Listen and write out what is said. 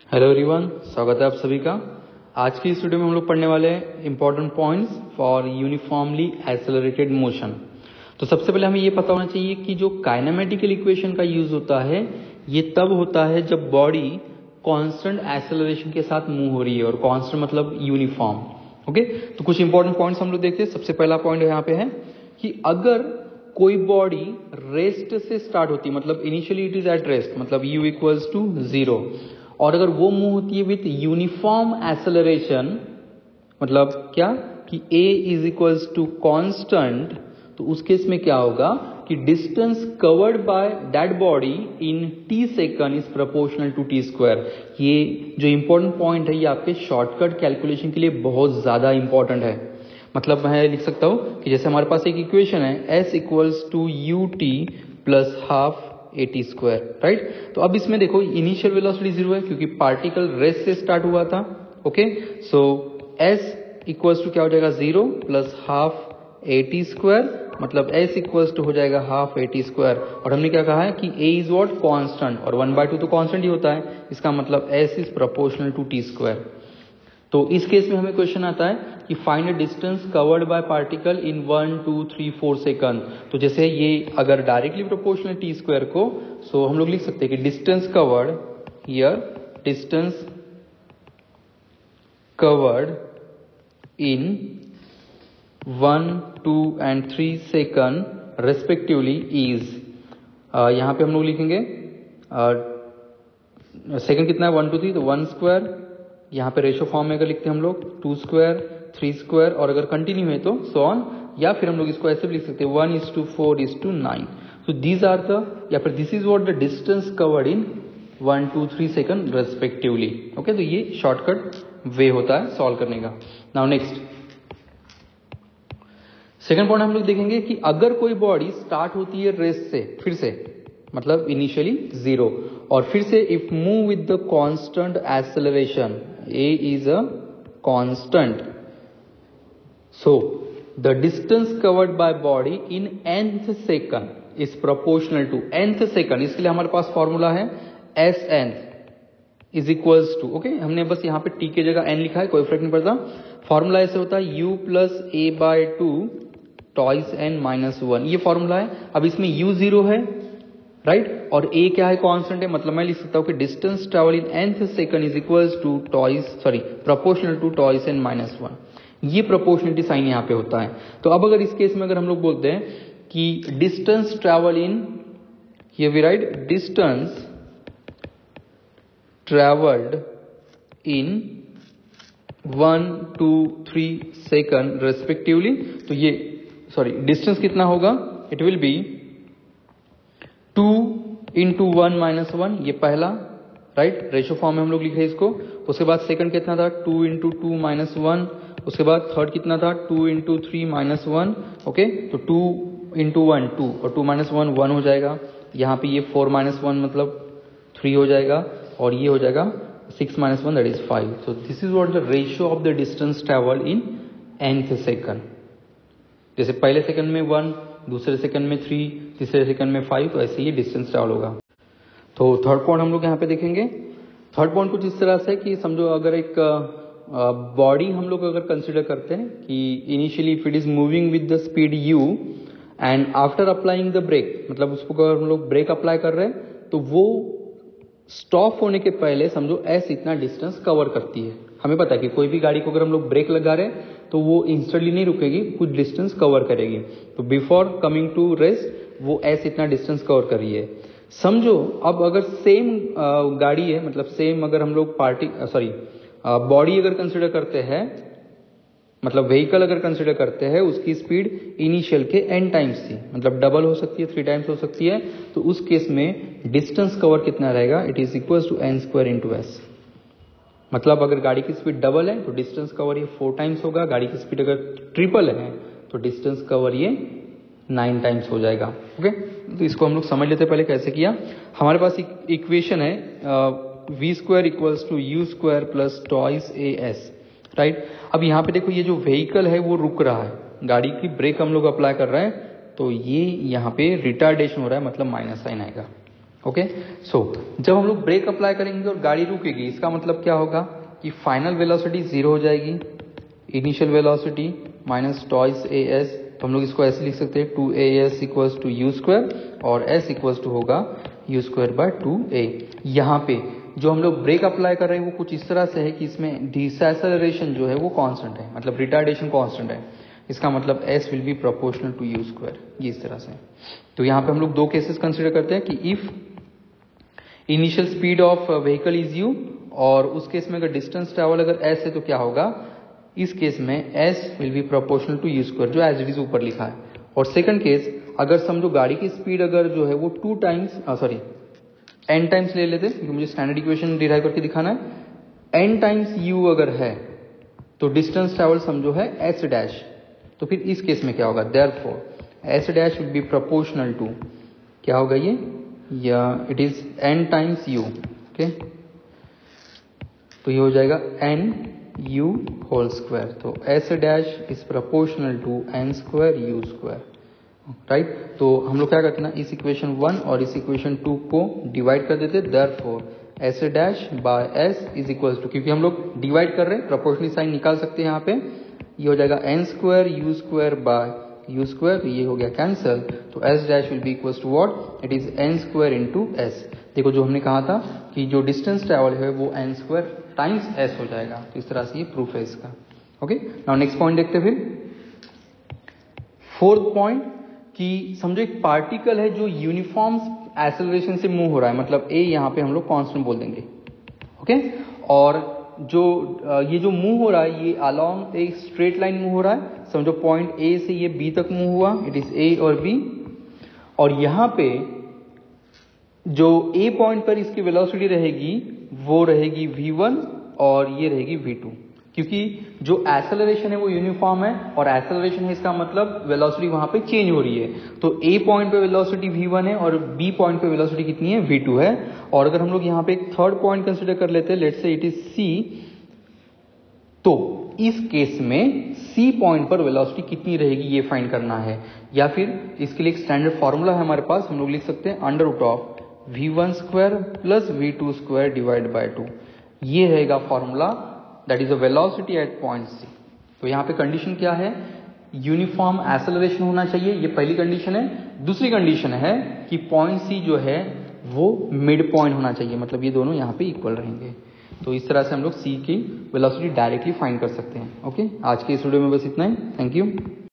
Hello everyone, स्वागत है आप सभी का। आज की इस वीडियो में हम लोग पढ़ने वाले हैं important points for uniformly accelerated motion. तो सबसे पहले हमें ये पता होना चाहिए कि जो काइनेमेटिकल इक्वेशन का यूज होता है ये तब होता है जब बॉडी कांस्टेंट एक्सेलरेशन के साथ मूव हो रही है, और कांस्टेंट मतलब यूनिफॉर्म। ओके, तो कुछ इंपॉर्टेंट पॉइंट्स हम लोग देखते हैं। सबसे पहला पॉइंट यहाँ पे है कि अगर कोई बॉडी रेस्ट से स्टार्ट होती है, मतलब initially it is at rest, मतलब u इक्वल्स टू 0, और अगर वो मूव होती है विथ यूनिफॉर्म एक्सेलरेशन, मतलब क्या कि a is equals to constant, तो उस केस में क्या होगा कि distance covered by that body in t second is proportional to t square. ये जो इंपॉर्टेंट पॉइंट है ये आपके शॉर्टकट कैलकुलेशन के लिए बहुत ज्यादा इंपॉर्टेंट है। मतलब मैं लिख सकता हूं कि जैसे हमारे पास एक इक्वेशन है s equals to ut plus half at square, right. तो अब इसमें देखो इनिशियल वेलोसिटी 0 है क्योंकि पार्टिकल रेस्ट से स्टार्ट हुआ था। Okay, so s equals to क्या हो जाएगा 0 प्लस हाफ at स्क्वायर, मतलब s इक्वल्स टू हो जाएगा हाफ at स्क्वायर। और हमने क्या कहा है कि a इज व्हाट कांस्टेंट, और 1/2 तो कांस्टेंट ही होता है, इसका मतलब s is proportional to t square. तो इस केस में हमें क्वेश्चन आता है कि find the distance covered by particle in 1, 2, 3, 4 second. तो जैसे ये अगर डायरेक्टली प्रोपोर्शनल टी स्क्वायर को, सो हम लोग लिख सकते हैं कि distance covered here, distance covered in 1, 2 and 3 second respectively is, यहां पे हम लोग लिखेंगे सेकंड कितना है 1, 2, 3, तो 1 स्क्वायर, यहाँ पे रेशो फॉर्म में अगर लिखते हैं हम लोग 2 स्क्वायर, 3 स्क्वायर, और अगर कंटिन्यू है तो सो ऑन, या फिर हम लोग इसको ऐसे भी लिख सकते हैं 1:4:9। तो दीज आर द, या फिर this is what the distance covered in 1, 2, 3 second respectively. Okay, तो ये शॉर्टकट वे होता है सॉल्व करने का। नाउ नेक्स्ट सेकंड पॉइंट हम लोग देखेंगे कि अगर कोई बॉडी स्टार्ट होती है रेस्ट से, फिर से मतलब इनिशियली 0, और फिर से if move with the constant acceleration, a is a constant, so the distance covered by body in nth second is proportional to nth second। इसके लिए हमारे पास फॉर्मूला है s nth is equals to, okay, हमने बस यहाँ पे t की जगह n लिखा है, कोई फर्क नहीं पड़ता। फॉर्मूला ऐसे होता है u plus a by 2 twice n minus 1, ये फॉर्मूला है। अब इसमें u 0 है, राइट, और a क्या है कांस्टेंट है, मतलब मैं लिख सकता हूं कि distance travel in nth second is equals to proportional to twice n minus 1। ये प्रोपोर्शनलिटी साइन यहाँ पे होता है। तो अब अगर इस केस में अगर हम लोग बोलते हैं कि distance travel in, here we write distance travelled in 1, 2, 3 second respectively, तो ये डिस्टेंस कितना होगा, it will be 2 into 1 minus 1, ये पहला, राइट, रेशो फॉर्म में हम लोग लिख रहे हैं इसको। उसके बाद सेकंड कितना था 2 into 2 minus 1, उसके बाद थर्ड कितना था 2 into 3 minus 1। ओके, तो 2 into 1 2, और 2 minus 1 1 हो जाएगा। यहाँ पे ये 4 minus 1 मतलब 3 हो जाएगा, और ये हो जाएगा 6 minus 1 that is 5। So this is what the ratio of the distance travelled in nth second. जैसे पहले सेकंड में 1, दूसरे सेकंड में 3, तीसरे सेकंड में 5, तो ऐसे ही डिस्टेंस ट्रैवल होगा। तो थर्ड पॉइंट हम लोग यहाँ पे देखेंगे। थर्ड पॉइंट कुछ इस तरह से कि समझो अगर एक बॉडी हम लोग अगर कंसिडर करते हैं कि initially if it is moving with the speed u and after applying the brake, मतलब उसको अगर हम लोग ब्रेक अप्लाई कर रहे हैं तो वो स्टॉप होने के पहले समझो s इतना डिस्टेंस कवर करती है। हमें पता है कि कोई भी गाड़ी को अगर हम लोग ब्रेक लगा रहे हैं तो वो इंस्टेंटली नहीं रुकेगी, कुछ डिस्टेंस कवर करेगी। तो बिफोर कमिंग टू रेस्ट वो s इतना डिस्टेंस कवर कर रही है। समझो अब अगर सेम गाड़ी है, मतलब सेम अगर हम लोग बॉडी अगर कंसिडर करते हैं, मतलब व्हीकल अगर कंसिडर करते हैं, उसकी स्पीड इनिशियल के n टाइम्स थी, मतलब डबल हो सकती है, 3 टाइम्स हो सकती है। तो उस केस में डिस्टेंस कवर कितना रहेगा, it is equal to n square into s। मतलब अगर गाड़ी की स्पीड डबल है तो डिस्टेंस कवर ये 4 टाइम्स होगा, गाड़ी की स्पीड अगर ट्रिपल है तो डिस्टेंस कवर ये 9 टाइम्स हो जाएगा। ओके, तो इसको हम लोग समझ लेते हैं पहले कैसे किया। हमारे पास इक्वेशन है v square equals to u square plus twice as, right. अब यहाँ पे देखो ये जो व्हीकल है वो रुक रहा है, गाड़ी की ब्रेक हम लोग अप्लाई कर रहे हैं, तो ये यहाँ पे रिटार्डेशन हो रहा है, मतलब माइनस साइन आएगा। ओके, सो जब हम लोग ब्रेक अप्लाई करेंगे और गाड़ी रुकेगी, इसका मतलब क्या होगा कि फाइनल वेलोसिटी 0 हो जाएगी, initial velocity minus twice a s. तो हम लोग इसको ऐसे लिख सकते हैं 2as equals to u square और s इक्वल्स टू होगा यू स्क्वायर बाय 2a। यहाँ पे जो हम लोग ब्रेक अप्लाई कर रहे हैं वो कुछ इस तरह से है कि इसमें डिसैक्सेलरेशन जो है वो कांस्टेंट है, मतलब रिटार्डेशन कांस्टेंट है। इसका मतलब s will be proportional to u square, ये इस तरह से। तो यहाँ पे हम लोग दो केसेस कंसिडर करते हैं कि if initial speed of vehicle is u, और उस केस में अगर डिस्टेंस ट्रेवल अगर s है तो क्या होगा, इस केस में s will be proportional to u square, जो एज इट इज ऊपर लिखा है। और सेकंड केस, अगर समझो गाड़ी की स्पीड अगर जो है वो n टाइम्स ले लेते, क्योंकि मुझे स्टैंडर्ड इक्वेशन डिराइव करके दिखाना है। n टाइम्स u अगर है तो डिस्टेंस ट्रेवल समझो है s डैश, तो फिर इस केस में क्या होगा, therefore s dash will be proportional to, क्या होगा ये, या it is n times u। Okay, तो ये हो जाएगा n u होल स्क्वायर। तो s dash is proportional to n square u square, right. तो हम लोग क्या करते हैं ना, इस इक्वेशन 1 और इस इक्वेशन 2 को डिवाइड कर देते, therefore s dash by s is equals to, क्योंकि हम लोग डिवाइड कर रहे हैं प्रोपोर्शनल साइन निकाल सकते हैं यहाँ पे, ये हो जाएगा n square u square by u square, तो ये हो गया कैंसल। तो s dash will be equals to what, it is n square into s। देखो जो हमने कहा था कि जो डिस्टेंस ट्रेवल है वो n स्क्वायर टाइम्स s हो जाएगा, तो इस तरह से ये प्रूफ है इसका। ओके, नाउ नेक्स्ट पॉइंट देखते हैं फिर। फोर्थ पॉइंट कि समझो एक पार्टिकल है जो यूनिफॉर्म एक्सेलरेशन से मूव हो रहा है, मतलब a यहाँ पे हम लोग कांस्टेंट बोल देंगे। ओके, और जो ये जो मूव हो रहा है ये अलोंग एक स्ट्रेट लाइन मूव हो रहा है। समझो पॉइंट A से ये B तक मूव हुआ, इट इज A और B, और यहाँ पे जो A पॉइंट पर इसकी वेलोसिटी रहेगी वो रहेगी v1 और ये रहेगी v2, क्योंकि जो एक्सेलरेशन है वो यूनिफॉर्म है, और एक्सेलरेशन है इसका मतलब वेलोसिटी वहां पे चेंज हो रही है। तो A पॉइंट पे वेलोसिटी v1 है और B पॉइंट पे वेलोसिटी कितनी है, v2 है। और अगर हम लोग यहाँ पे एक थर्ड पॉइंट कंसीडर कर लेते हैं, let's say it is C, तो इस केस में C पॉइंट पर वेलोसिटी कितनी रहेगी ये फाइंड करना है, या फिर इसके लिए एक स्टैंडर्ड फॉर्मूला है हमारे पास, हम लोग लिख सकते हैं under root of v1 square plus v2 square divide by 2, ये रहेगा formula, that is the velocity at point C। तो यहाँ पे कंडीशन क्या है, यूनिफॉर्म एक्सेलरेशन होना चाहिए, ये पहली कंडीशन है। दूसरी कंडीशन है कि पॉइंट C जो है वो मिड पॉइंट होना चाहिए, मतलब ये दोनों यहाँ पे इक्वल रहेंगे। तो इस तरह से हम लोग C की वेलोसिटी डायरेक्टली फाइंड कर सकते हैं। ओके, आज के इस वीडियो में बस इतना ही। Thank you.